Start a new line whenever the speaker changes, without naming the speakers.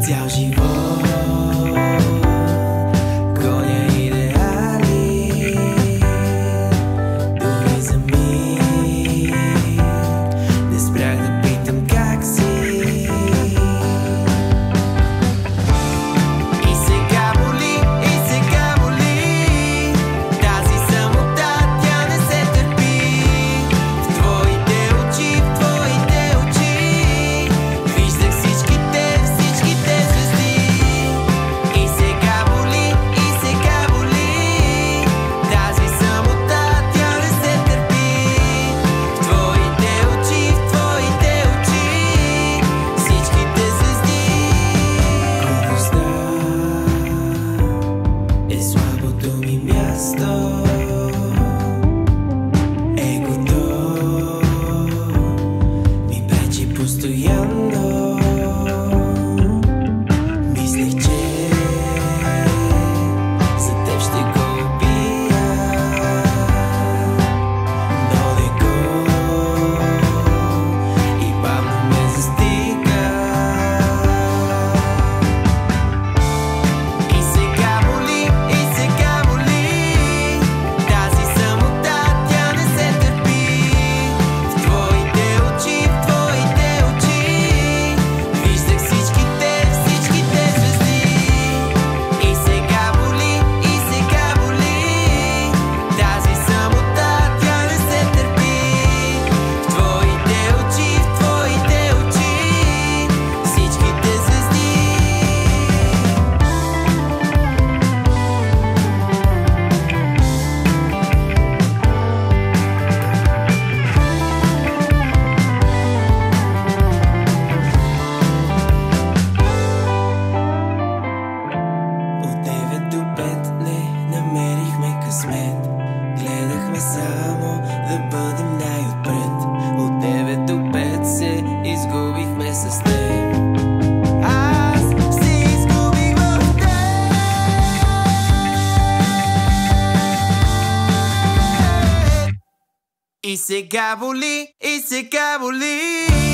Цял живот гоня идеали, дори за миг не спрях да питам как си. И сега боли, тази самота, тя не се търпи. В твоите очи виждах всичките звезди. И сега боли, тази самота, тя не се търпи. В твоите очи всичките звезди. Гордостта е слабото ми място. Егото ми пречи постоянно. Мислех, че за теб ще го убия, но не го, и бавно ме застига. И сега боли, тази самота, тя не се търпи. В твоите очи виждах всичките звезди. И сега боли, тази самота, тя не се търпи. В твоите очи всичките звезди. От 9 до 5 не намерихме късмет. Гледахме само да бъдем най-отпред. От 9 до 5 се изгубихме с теб. Аз се изгубих в теб. И сега боли,